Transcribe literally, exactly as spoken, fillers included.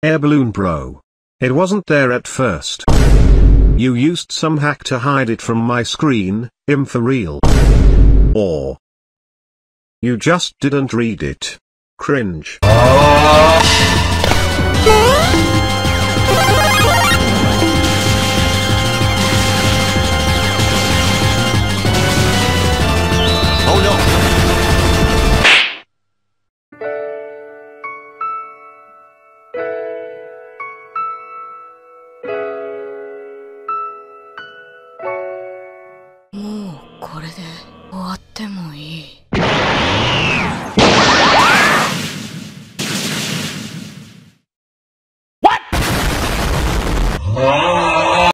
air balloon bro. It wasn't there at first. You used some hack to hide it from my screen, im for real. Or you just didn't read it. Cringe.